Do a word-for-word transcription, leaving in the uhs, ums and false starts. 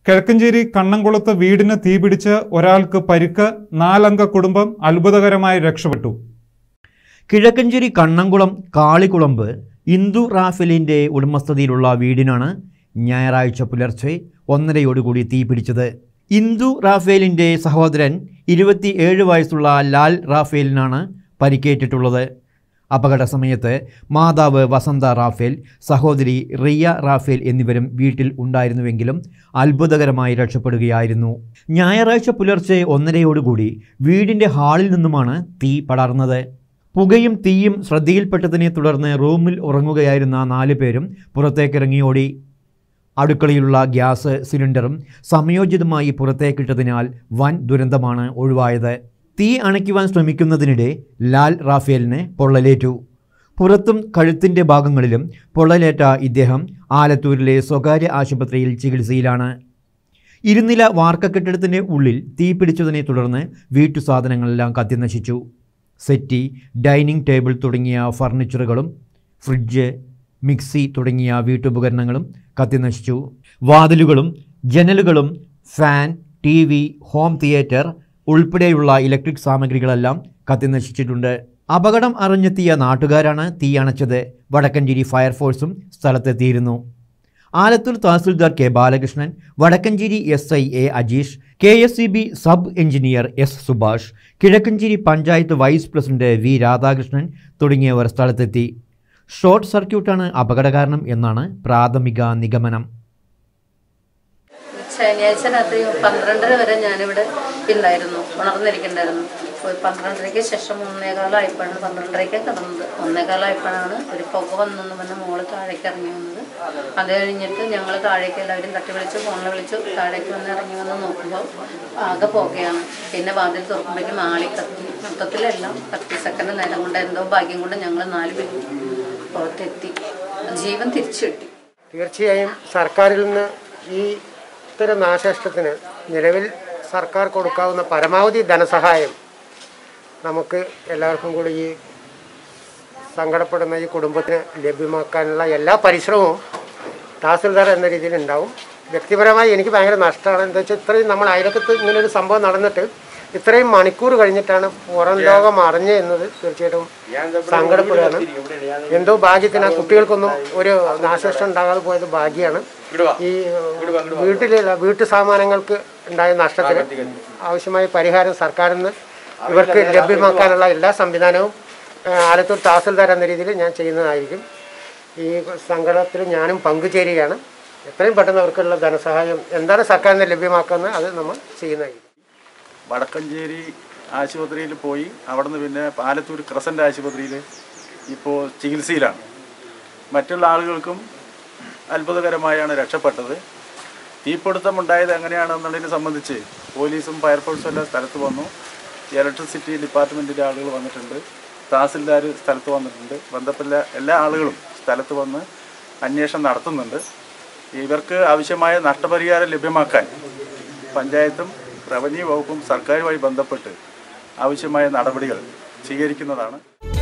കിഴക്കഞ്ചേരി കണ്ണംകുളത്ത് വീടിന് തീപിടിച്ച് ഒരാൾക്ക് പരിക്ക്, നാലംഗ കുടുംബം അത്ഭുതകരമായി രക്ഷപ്പെട്ടു. കിഴക്കഞ്ചേരി കണ്ണംകുളം കാളികുളമ്പ് ഇന്ദു റാഫേലിന്റെ ഉടമസ്ഥതയിലുള്ള വീടിനാണ് ഞായറാഴ്ച പുലർച്ചെ ഒന്നരയോടുകൂടി തീപിടിച്ചത്. ഇന്ദു റാഫേലിന്റെ സഹോദരൻ ഇരുപത്തിയേഴ് വയസ്സുള്ള ലാൽ റാഫേലിനാണ് പരിക്കേറ്റിട്ടുള്ളത്. അപകട സമയത്ത് മാതാവ് വസന്ത റാഫേൽ, സഹോദരി റിയ റാഫേൽ എന്നിവരും വീട്ടിൽ ഉണ്ടായിരുന്നുവെങ്കിലും അത്ഭുതകരമായി രക്ഷപ്പെടുകയായിരുന്നു. ഞായറാഴ്ച പുലർച്ചെ ഒന്നരയോടുകൂടി വീടിൻ്റെ ഹാളിൽ നിന്നുമാണ് തീ പടർന്നത്. പുകയും തീയും ശ്രദ്ധയിൽപ്പെട്ടതിനെ തുടർന്ന് റൂമിൽ ഉറങ്ങുകയായിരുന്ന നാല് പേരും പുറത്തേക്കിറങ്ങി ഓടി. അടുക്കളയിലുള്ള ഗ്യാസ് സിലിണ്ടറും സമയോചിതമായി പുറത്തേക്കിട്ടതിനാൽ വൻ ദുരന്തമാണ് ഒഴിവായത്. തീ അണയ്ക്കുവാൻ ശ്രമിക്കുന്നതിനിടെ ലാൽ റാഫേലിന് പൊള്ളലേറ്റു. പുറത്തും കഴുത്തിൻ്റെ ഭാഗങ്ങളിലും പൊള്ളലേറ്റ ഇദ്ദേഹം ആലത്തൂരിലെ സ്വകാര്യ ആശുപത്രിയിൽ ചികിത്സയിലാണ്. ഇരുനില വാർക്ക കെട്ടിടത്തിൻ്റെ ഉള്ളിൽ തീ പിടിച്ചതിനെ തുടർന്ന് വീട്ടുസാധനങ്ങളെല്ലാം കത്തിനശിച്ചു. സെറ്റി, ഡൈനിങ് ടേബിൾ തുടങ്ങിയ ഫർണിച്ചറുകളും ഫ്രിഡ്ജ്, മിക്സി തുടങ്ങിയ വീട്ടുപകരണങ്ങളും കത്തിനശിച്ചു. വാതിലുകളും ജനലുകളും fan, T V, home theatre ഉൾപ്പെടെയുള്ള ഇലക്ട്രിക് സാമഗ്രികളെല്ലാം കത്തിനശിച്ചിട്ടുണ്ട്. അപകടം അറിഞ്ഞെത്തിയ നാട്ടുകാരാണ് തീ അണച്ചത്. വടക്കഞ്ചേരി ഫയർഫോഴ്സും സ്ഥലത്തെത്തിയിരുന്നു. Alathur tahsildar K Balakrishnan, Vadakkanchery S I A Ajeesh, K S E B sub engineer S Subhash, Kizhakkanchery panchayat vice president V Radhakrishnan തുടങ്ങിയവർ സ്ഥലത്തെത്തി. ഷോർട്ട് സർക്യൂട്ടാണ് അപകടകാരണം എന്നാണ് പ്രാഥമിക നിഗമനം. ശനിയാഴ്ച രാത്രി പന്ത്രണ്ടര വരെ ഞാനിവിടെ ഉണ്ടായിരുന്നു, ഉണർന്നിരിക്കുന്നുണ്ടായിരുന്നു. പന്ത്രണ്ടരയ്ക്ക് ശേഷം ഒന്നേകാലമായപ്പോഴാണ് പന്ത്രണ്ടരയ്ക്ക് കിടന്നത്. ഒന്നേകാലമായപ്പോഴാണ് ഒരു പുക വന്നെന്ന് പറഞ്ഞ മോള് താഴേക്ക് ഇറങ്ങി വന്നത്. അത് കഴിഞ്ഞിട്ട് ഞങ്ങൾ താഴേക്ക് എല്ലാവരും തട്ടി വിളിച്ചു, ഫോണിൽ വിളിച്ചു. താഴേക്ക് വന്ന് ഇറങ്ങി വന്ന് നോക്കുമ്പോൾ ആകെ പുകയാണ്. പിന്നെ വാതിൽ തുറക്കുമ്പോഴേക്കും ആളി കത്തി, മൊത്തത്തിലെല്ലാം കത്തി. സെക്കൻഡ് നേരം കൊണ്ട് എന്തോ ഭാഗ്യം കൊണ്ട് ഞങ്ങൾ നാല് പേരും പുറത്തെത്തി, ജീവൻ തിരിച്ചു കിട്ടി. തീർച്ചയായും സർക്കാരിൽ നിന്ന് ഈ ഇത്തരം നാശനഷ്ടത്തിന് നിലവിൽ സർക്കാർ കൊടുക്കാവുന്ന പരമാവധി ധനസഹായം നമുക്ക് എല്ലാവർക്കും കൂടി ഈ സങ്കടപ്പെടുന്ന ഈ കുടുംബത്തിന് ലഭ്യമാക്കാനുള്ള എല്ലാ പരിശ്രമവും തഹസിൽദാർ എന്ന രീതിയിൽ ഉണ്ടാവും. വ്യക്തിപരമായി എനിക്ക് ഭയങ്കര നഷ്ടമാണ്. എന്താ വെച്ചാൽ ഇത്രയും നമ്മൾ അയലക്കത്ത് ഇങ്ങനൊരു സംഭവം നടന്നിട്ട് ഇത്രയും മണിക്കൂർ കഴിഞ്ഞിട്ടാണ് പുറം ലോകം അറിഞ്ഞത് എന്നത് തീർച്ചയായിട്ടും സങ്കടപ്പെടുകയാണ്. എന്തോ ഭാഗ്യത്തിന് ആ കുട്ടികൾക്കൊന്നും ഒരു നാശനഷ്ടം ഉണ്ടാകാതെ പോയത് ഭാഗ്യമാണ്. ഈ വീട്ടിലുള്ള വീട്ടു സാമാനങ്ങൾക്ക് ഉണ്ടായ നഷ്ടത്തിന് ആവശ്യമായ പരിഹാരം സർക്കാരിൽ നിന്ന് ഇവർക്ക് ലഭ്യമാക്കാനുള്ള എല്ലാ സംവിധാനവും ആലത്തൂർ തഹസിൽദാർ എന്ന രീതിയിൽ ഞാൻ ചെയ്യുന്നതായിരിക്കും. ഈ സങ്കടത്തിൽ ഞാനും പങ്കുചേരുകയാണ്. എത്രയും പെട്ടെന്ന് അവർക്കുള്ള ധനസഹായം എന്താണ് സർക്കാരിന് ലഭ്യമാക്കുന്നത് അത് നമ്മൾ ചെയ്യുന്നതായിരിക്കും. വടക്കഞ്ചേരി ആശുപത്രിയിൽ പോയി അവിടെ നിന്ന് പിന്നെ ആലത്തൂർ ക്രസൻ്റ് ആശുപത്രിയിൽ ഇപ്പോൾ ചികിത്സയിലാണ്. മറ്റുള്ള ആളുകൾക്കും അത്ഭുതകരമായാണ് രക്ഷപ്പെട്ടത്. തീപിടുത്തം ഉണ്ടായത് എങ്ങനെയാണെന്നുള്ളതിനെ സംബന്ധിച്ച് പോലീസും ഫയർഫോഴ്സും എല്ലാം സ്ഥലത്ത് വന്നു. ഇലക്ട്രിസിറ്റി ഡിപ്പാർട്ട്മെൻറ്റിൻ്റെ ആളുകൾ വന്നിട്ടുണ്ട്, തഹസിൽദാർ സ്ഥലത്ത് വന്നിട്ടുണ്ട്. ബന്ധപ്പെട്ട എല്ലാ ആളുകളും സ്ഥലത്ത് വന്ന് അന്വേഷണം നടത്തുന്നുണ്ട്. ഇവർക്ക് ആവശ്യമായ നഷ്ടപരിഹാരം ലഭ്യമാക്കാൻ പഞ്ചായത്തും റവന്യൂ വകുപ്പും സർക്കാരുമായി ബന്ധപ്പെട്ട് ആവശ്യമായ നടപടികൾ സ്വീകരിക്കുന്നതാണ്.